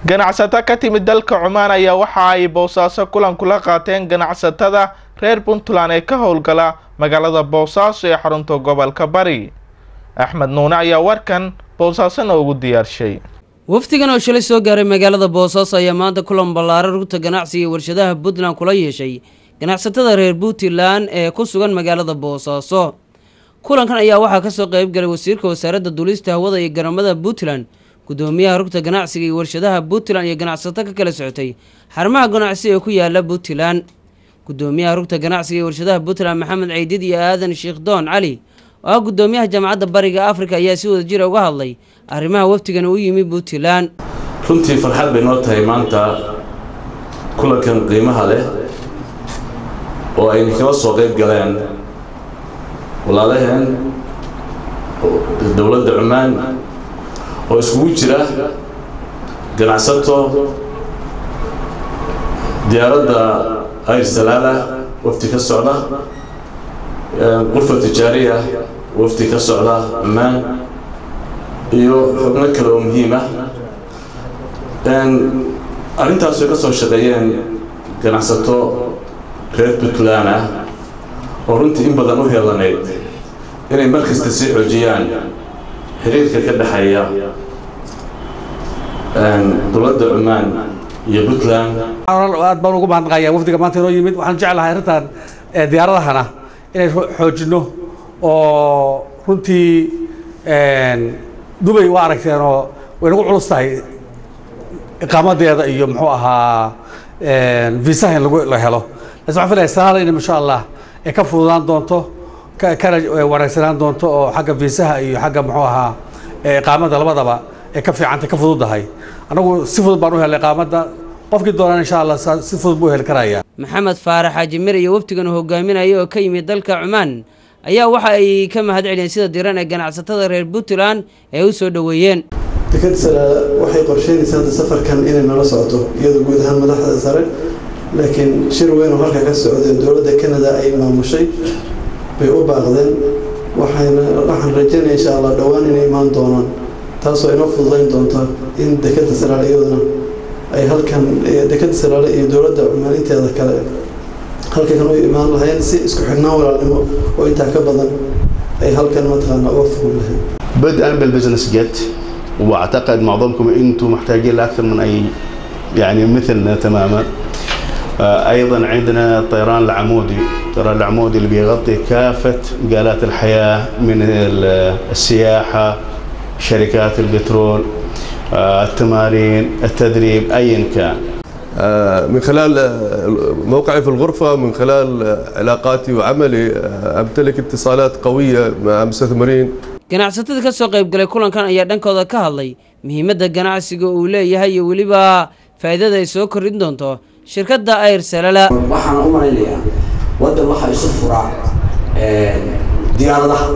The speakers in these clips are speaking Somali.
ganacsato ka timid dalka Cumaan ayaa waxa ay Boosaaso kulan kula qaateen ganacsatada reer Puntland ee ka howlgala magaalada Boosaaso ee xarunta gobolka Bari. Axmed Nuune ayaa warkan Boosaaso ugu diyaarshay. waftigan oo shalay soo gaaray magaalada Boosaaso ayaa maanta kulan ballaaran rugta ganacsiga warshadaha Puntland kula yeeshay ganacsatada reer Puntland ee ku sugan magaalada Boosaaso. kulankan ayaa waxaa ka soo qayb galay wasiirka wasaaradda duulista hawada iyo garoomada Puntland, gudoomiyaha rugta ganacsiga iyo warshadaha Puntland iyo ganacsato ka kala socotay xarumaha ganacsiga ee ku yaala Puntland. gudoomiyaha rugta ganacsiga iyo warshadaha Puntland Maxamed Ciidid iyo Aadan Sheekh Doon Cali oo gudoomiyaha Jaamacadda Bariga Afrika ayaa si wadajir ah uga hadlay arrimaha waftigan uu yimid Puntland. runtii farxad bay noo tahay maanta kulankan qiimaha leh oo ay kala soo qayb galeen walaalaheen dawladda Cumaan oo iskugu jira ganacsato diyaaradda Air Salaala wafti ka socda غرفة تجارية وفدي كسعودة عمان iyo xubno kale oo muhiim ah arintaas ay ka soo shaqeeyeen ganacsato reer Puntland ah oo runtii in badan u heelaneyd inay markasta sii xoojiyaan xiriirka ka dhaxeeya dawladda Cumaan iyo Puntland. aad baan ugu mahadnaqayaa wafdiga maanta inoo yimid. waxaan jeclahay arintan diyaaradahana inay xoojino oo runtii Dubai waa aragteen oo way nagu culus tahay iqaamadeeda iyo muxuu ahaa visa in la helo. waxaan filayaa salaada in insha Allah ay ka fududaan doonto kana wanaagsanaan doonto oo xagga visaha iyo xagga muxuu ahaa iqaamada labadaba ay ka fiicantay ka fududahay. anagu si fudud baan u helay iqaamada qofkii doonaan insha Allah si fudud buu heli karaya. Maxamed Faarax Xaaji Mir iyo waftigan hogaaminaya oo ka yimid dalka Cumaan ayaa waxa ay ka mahadceliyeen sida diiran ee ganacsatada reer Puntland ee u soo dhaweeyeen. dekadda waxay qorsheynaysaa safarkan inay nala socoto iyadoo guud ahaan madaxda sare, laakiin shir weyn oo halka ka socday dawladda Canada ay maamushay bay u baaqdeen. waxaan rajaynayaa insha Allah dhawaan inay imaan doonaan, taasoo inoo fududayn doonto in dekadda Salaale iyaduna ay halkan dekadda Salaale iyo dawladda Cumaan inteeda kale halkan u imaan lahayn si isku xirnaan walaalnimo oo inta ka badan ay halkan mataqaana uga fuul lahayn. بدءا بالبزنس جيت، واعتقد معظمكم انتم محتاجين لاكثر من اي يعني مثلنا تماما. ايضا عندنا الطيران العمودي، الطيران العمودي اللي بيغطي كافه مجالات الحياه من السياحه، شركات البترول، التمارين، التدريب، ايا كان. من خلال موقعي في الغرفة، من خلال علاقاتي وعملي، أمتلك اتصالات قوية مع مستثمرين. ganacsatada ka soo qayb galay kulankan ayaa dhankooda ka hadlay muhiimadda ganacsiga uu leeyahay iyo waliba faa'iidada ay soo kordhin doonto shirkadda Air Salaala. waxaan u maleynayaa wadan waxa isu furaa diyaaradaha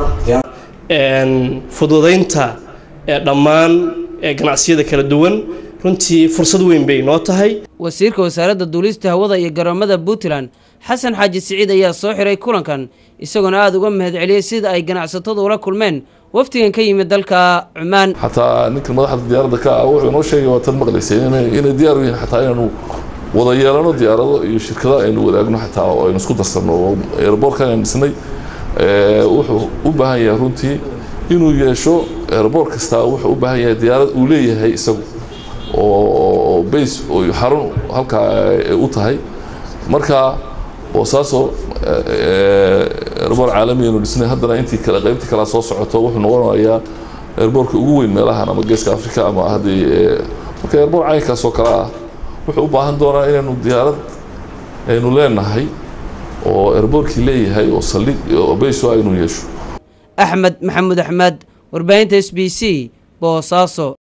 fududeynta dhammaan ganacsiyada kala duwan runtii fursad weyn bay noo tahay. wasiirka wasaaradda duulista hawada iyo garoomada Puntland Xasan Xaaji Siciid ayaa soo xiray kulankan isagoo aad uga mahadceliyay sida ay ganacsatadu ula kulmeen waftigan ka yimid dalka Cumaan. xataa ninka madaxda diyaaradda ka wuxuu noo sheegay waa tan maqlaysay inay diyaar u yihiin xataa inaanu wada yeelano diyaarado iyo shirkadaha aynu wadaagno xataa oo aynu isku darsanno airportka aynu dhisnay. wuxuu u baahan yahay runtii inuu yeesho airport kasta wuxuu u baahan yahay diyaarad uu leeyahay isagu oo base oo xarun halka u tahay. marka Boosaaso airport caalami ah oo dhisnay haddana intii kala qaybtii kala soo socoto wuxuu noqonayaa airportka ugu weyn meelaha ama Geeska Afrika ama hadii marka airport caynkaas oo kala ah wuxuu u baahan doonaa inaynu diyaarad aynu leenahay oo airportkii leeyahay oo saldhig oo base aynu yeesho. Axmed Maxamuud Axmed, warbaahinta SBC, Boosaaso.